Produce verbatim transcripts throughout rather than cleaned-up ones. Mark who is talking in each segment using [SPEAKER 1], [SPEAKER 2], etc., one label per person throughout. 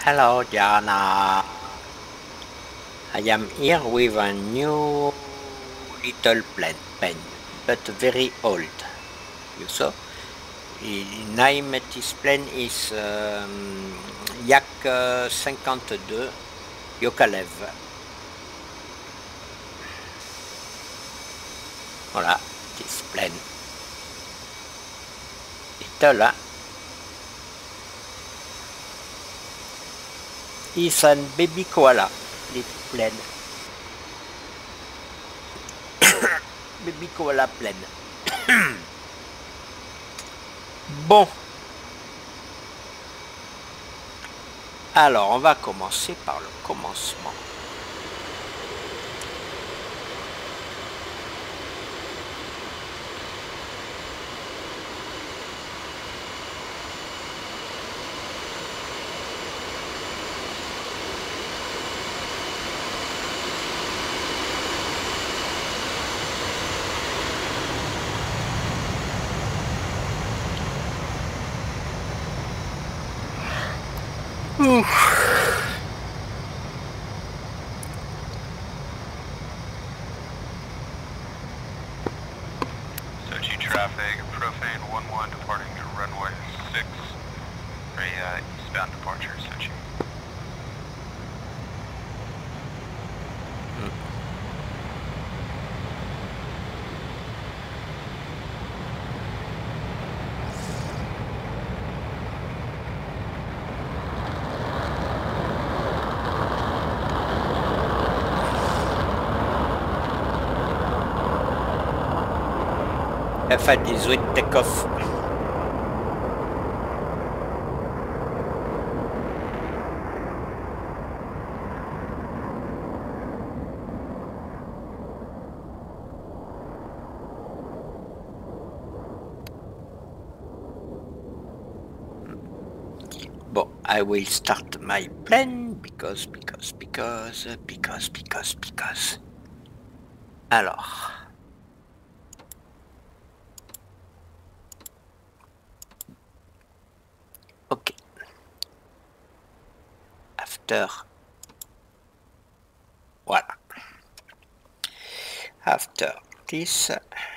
[SPEAKER 1] Hello Diana, I am here with a new little plane, pen, but very old. You saw? The name of this plane is um, Yak fifty-two Yakovlev. Voilà, this plane. Little, hein? It's a baby koala, little plane. Baby koala plane. Bon. Alors, on va commencer par le commencement. Ouf.
[SPEAKER 2] Sochi traffic, Profane one one departing to runway six for a uh, eastbound departure, Sochi.
[SPEAKER 1] F eighteen take-off. Bon, I will start my plane because, because, because, because, because, because. Alors. Ok. After. Voilà. After this.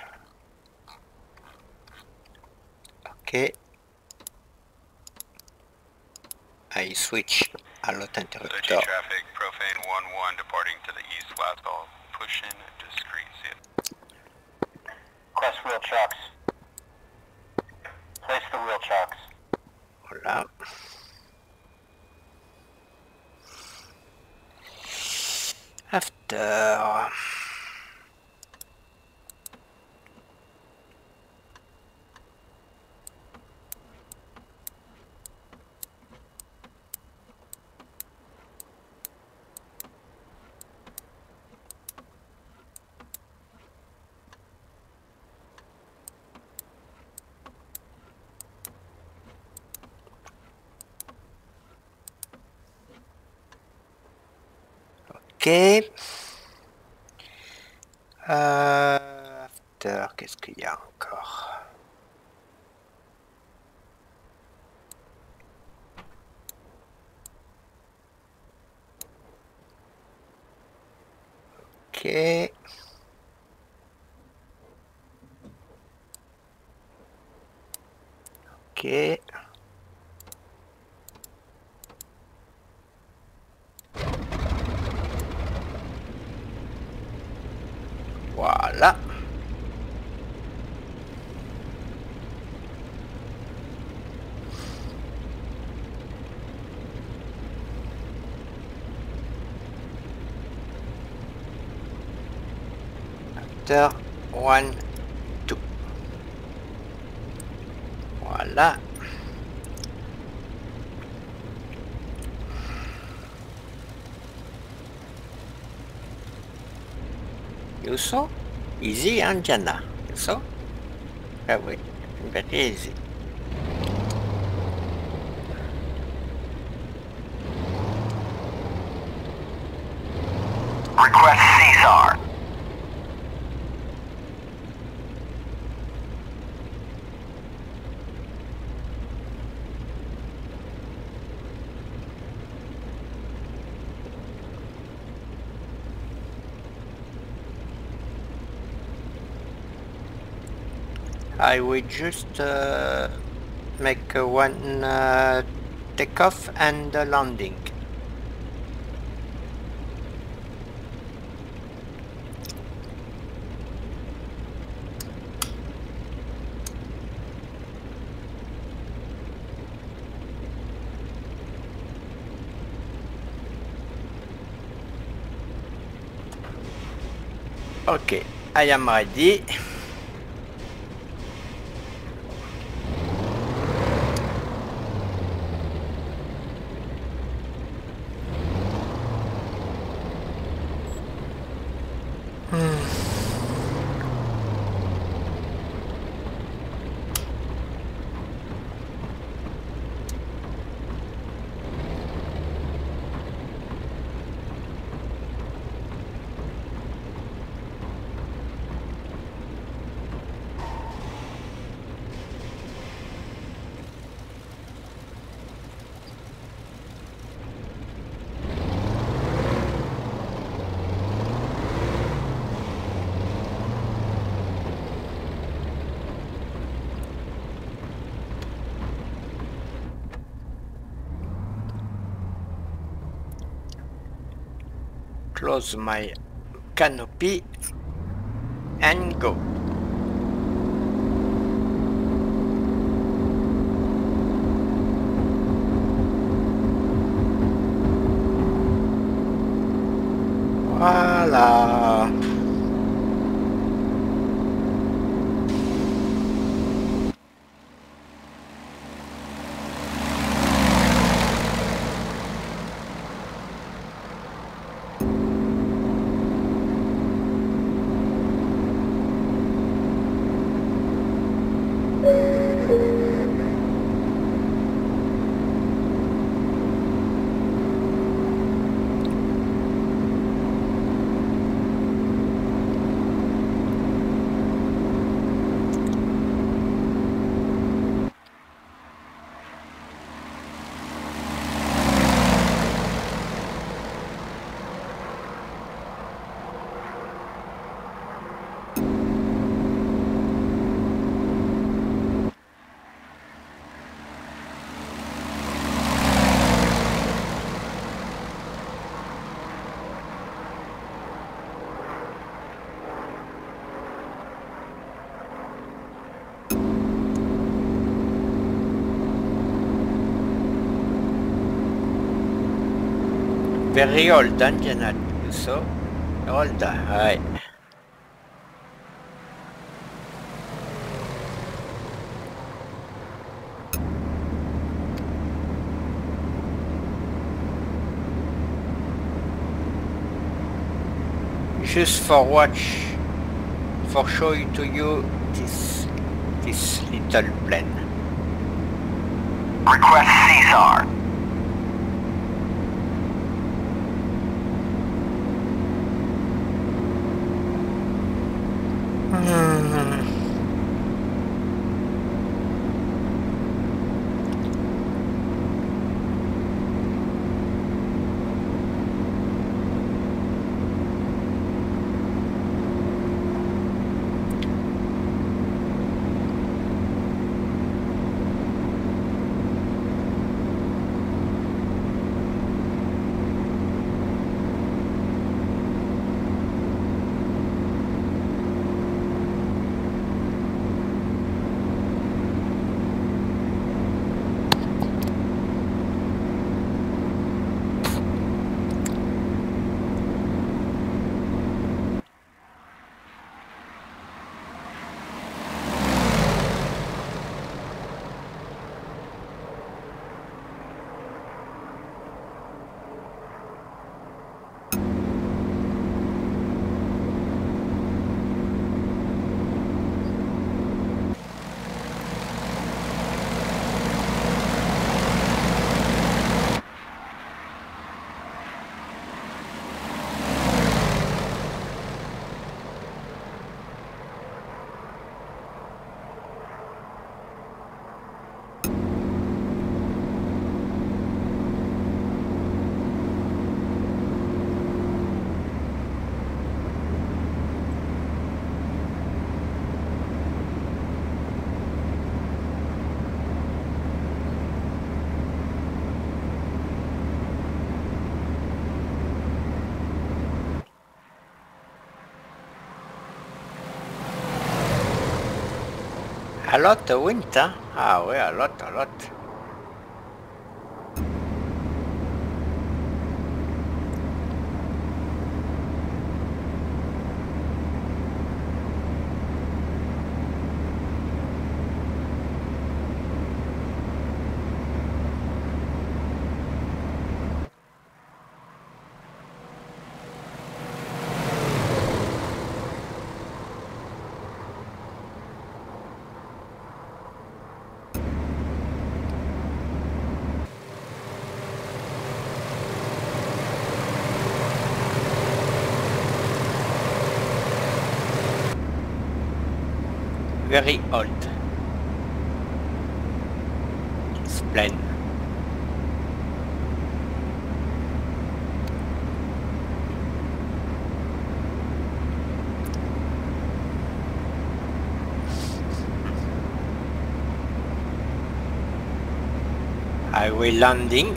[SPEAKER 1] Ok. I switch a lot interrupter.
[SPEAKER 2] Sochi traffic, Profane one one departing to the east, last call. Push in discreet, see it.
[SPEAKER 3] Request wheel chocks. Place the wheel chocks.
[SPEAKER 1] Voilà. After. Ok. Euh, after, qu'est-ce qu'il y a encore? Ok. Ok. Voilà. After one, two. Voilà. You saw? Easy and Jana. You saw? Very, very easy.
[SPEAKER 3] Request C S A R.
[SPEAKER 1] I will just uh, make uh, one uh, takeoff and uh, landing. Okay, I am ready. Close my canopy and go. Voila. Very old, hein, Janet? So old, ouais. Just for watch, for show to you this this little plane.
[SPEAKER 3] Request Caesar.
[SPEAKER 1] A lot de wind, hein? Ah ouais, a lot, a lot. Very old. It's plain. I will landing.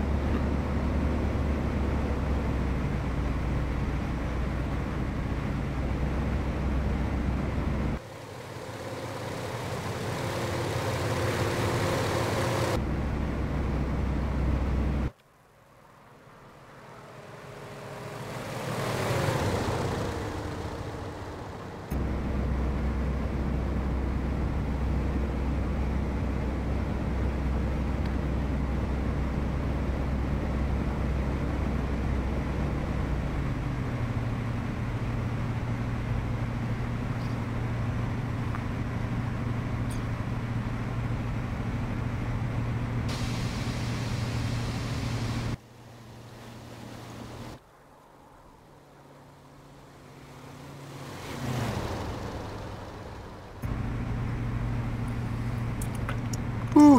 [SPEAKER 1] Ouh.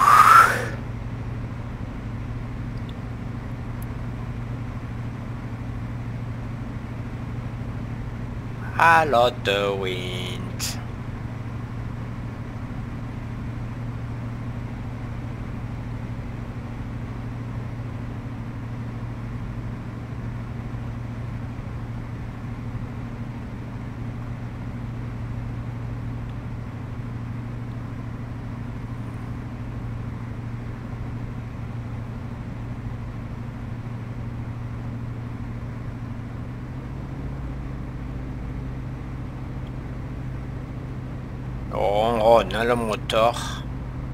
[SPEAKER 1] A lot of wind. Oh, on a le moteur.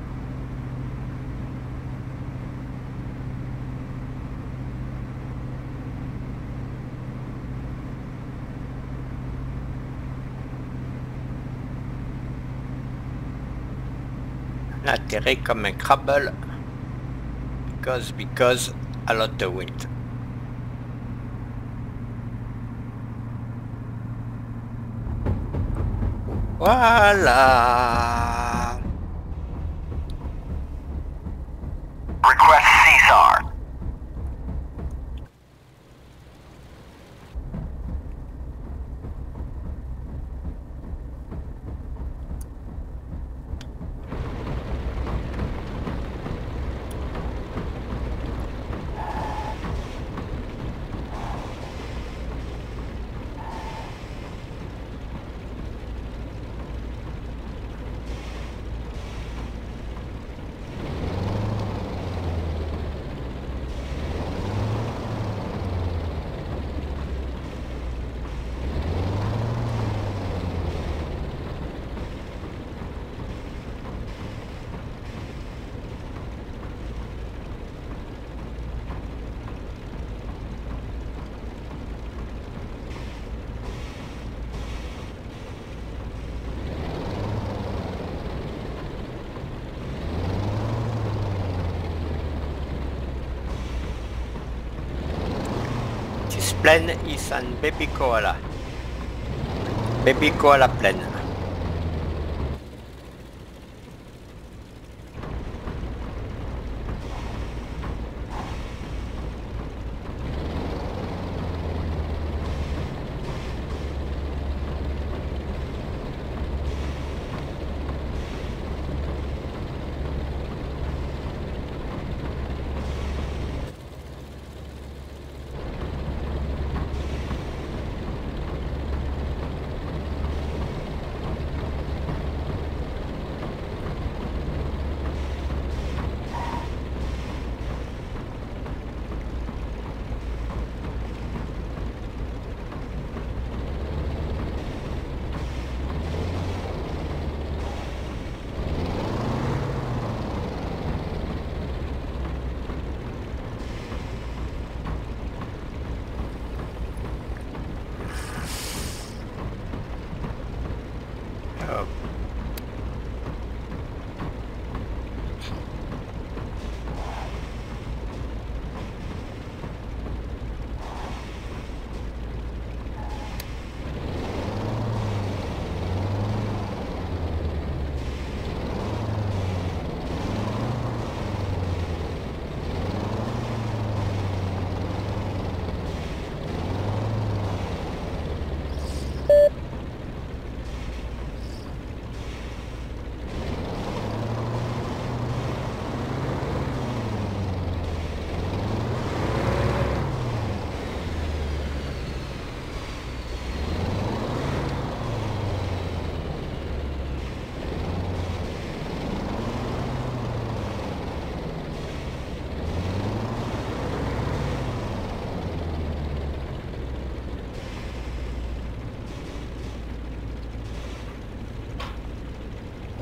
[SPEAKER 1] On a atterri comme un crabe. Because, because, a lot of wind. Voilà.
[SPEAKER 3] Request C S A R.
[SPEAKER 1] This plane is an baby koala. Baby koala plane.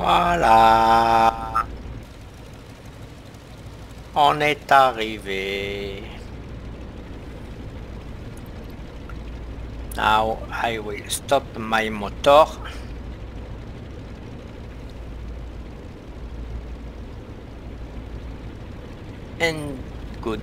[SPEAKER 1] Voilà. On est arrivé. Now I will stop my motor. And good.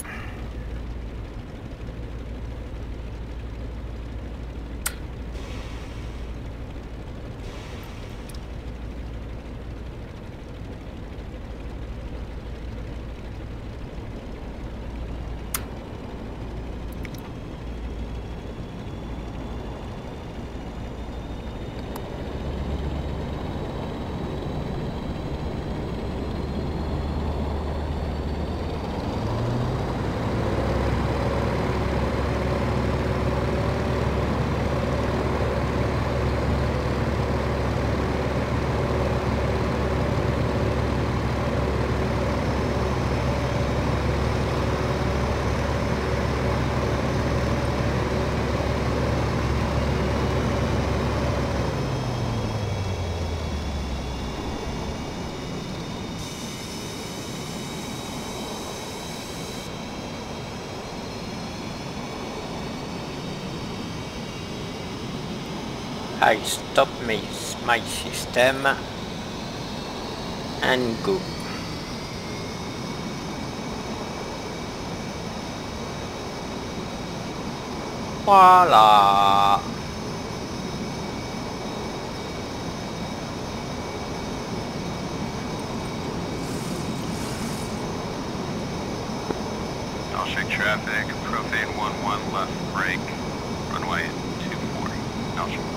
[SPEAKER 1] I stop my, my system and go. Voila.
[SPEAKER 2] I'll check traffic, profane one one left brake, runway two four. I'll check.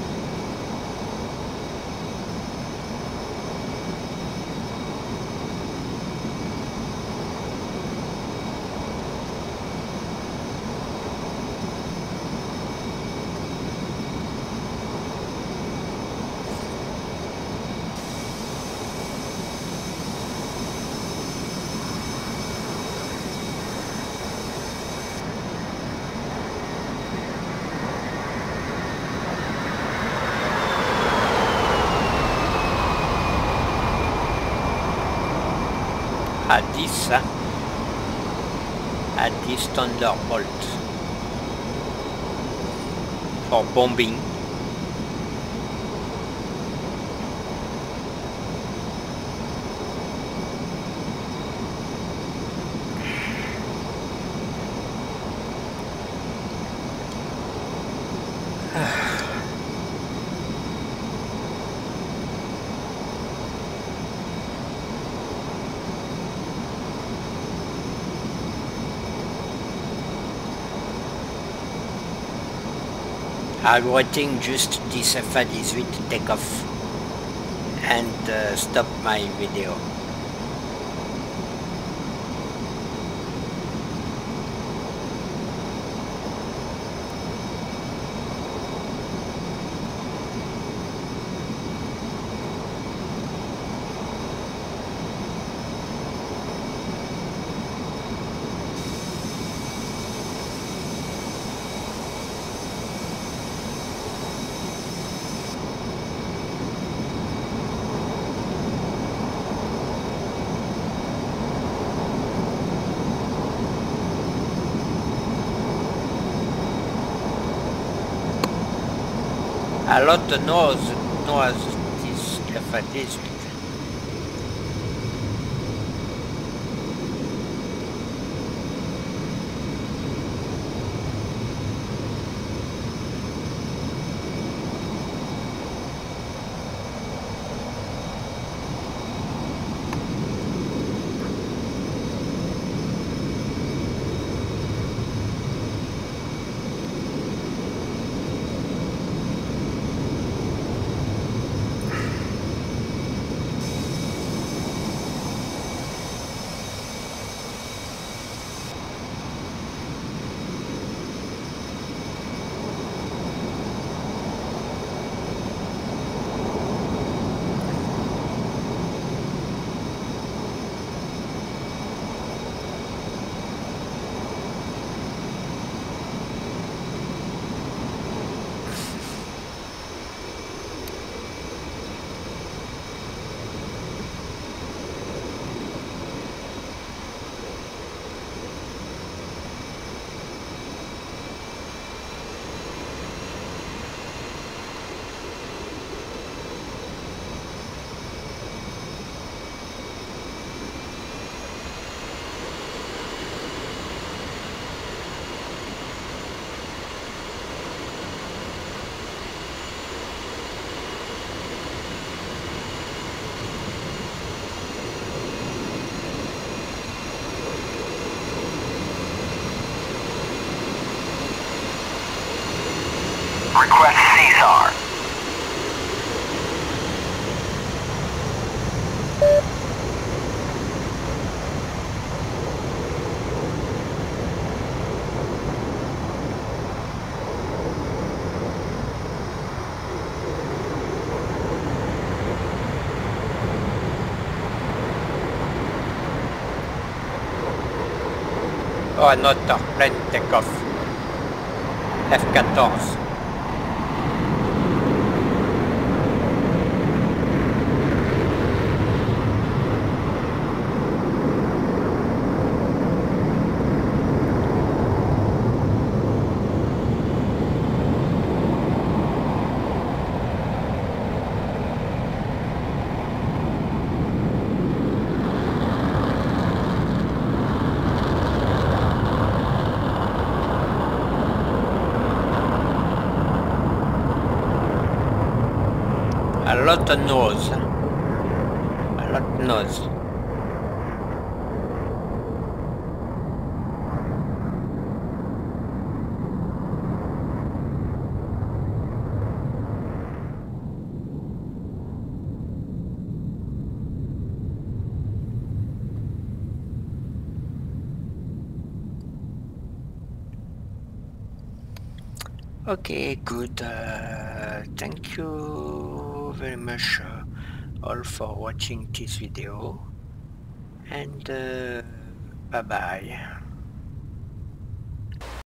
[SPEAKER 1] À dix, hein? À dix Thunderbolt for bombing. I'm waiting just this F eighteen to take off and uh, stop my video. A lot knows knows this F eighteen.
[SPEAKER 3] Request C S A R.
[SPEAKER 1] Oh, another plane takeoff. F fourteen. A lot of noise. A lot of noise. Okay, good. Uh, thank you very much uh, all for watching this video, and uh, bye bye.